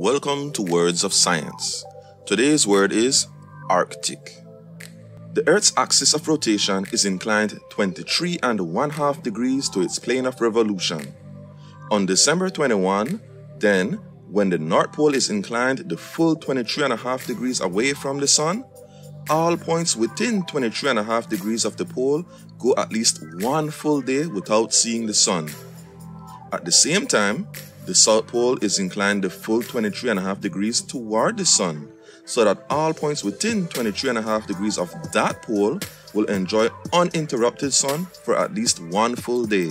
welcome to Words of Science. Today's word is Arctic. The Earth's axis of rotation is inclined 23½ degrees to its plane of revolution. On December 21, then, when the North Pole is inclined the full 23½ degrees away from the Sun, all points within 23½ degrees of the pole go at least one full day without seeing the Sun. At the same time, the South Pole is inclined the full 23½ degrees toward the Sun, so that all points within 23½ degrees of that pole will enjoy uninterrupted sun for at least one full day.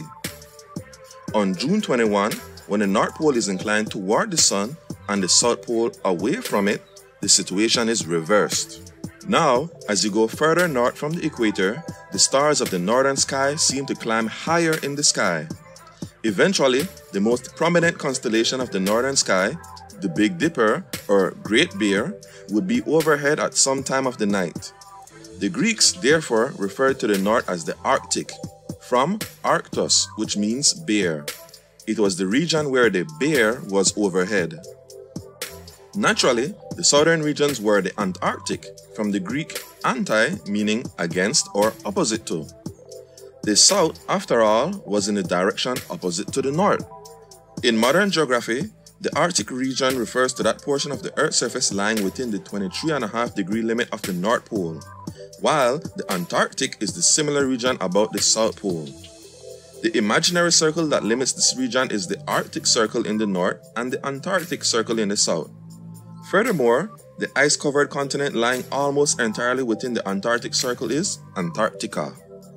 On June 21, when the North Pole is inclined toward the Sun and the South Pole away from it, the situation is reversed. Now, as you go further north from the equator, the stars of the northern sky seem to climb higher in the sky. Eventually, the most prominent constellation of the northern sky, the Big Dipper or Great Bear, would be overhead at some time of the night. The Greeks therefore referred to the north as the Arctic, from Arctos, which means bear. It was the region where the bear was overhead. Naturally, the southern regions were the Antarctic, from the Greek anti, meaning against or opposite to. The south, after all, was in the direction opposite to the north. In modern geography, the Arctic region refers to that portion of the Earth's surface lying within the 23½ degree limit of the North Pole, while the Antarctic is the similar region about the South Pole. The imaginary circle that limits this region is the Arctic Circle in the north and the Antarctic Circle in the south. Furthermore, the ice-covered continent lying almost entirely within the Antarctic Circle is Antarctica.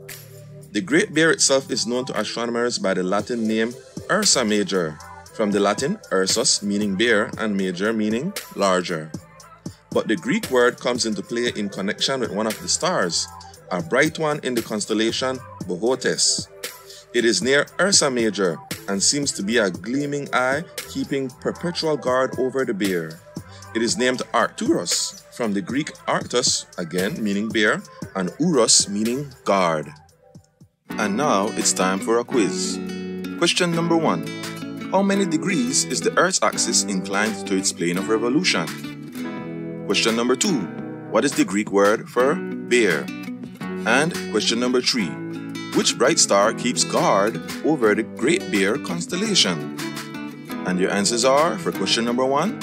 The Great Bear itself is known to astronomers by the Latin name Ursa Major, from the Latin Ursus meaning bear and major meaning larger. But the Greek word comes into play in connection with one of the stars, a bright one in the constellation Boötes. It is near Ursa Major and seems to be a gleaming eye keeping perpetual guard over the bear. It is named Arcturus, from the Greek Arctos, again meaning bear, and Uros meaning guard. And now it's time for a quiz. Question number 1. How many degrees is the Earth's axis inclined to its plane of revolution? Question number 2. What is the Greek word for bear? And question number 3. Which bright star keeps guard over the Great Bear constellation? And your answers are, for question number 1,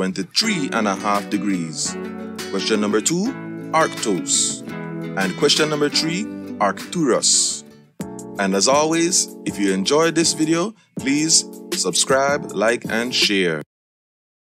23½ degrees. Question number 2, Arctos. And question number 3, Arcturus. And as always, if you enjoyed this video, please subscribe, like, and share.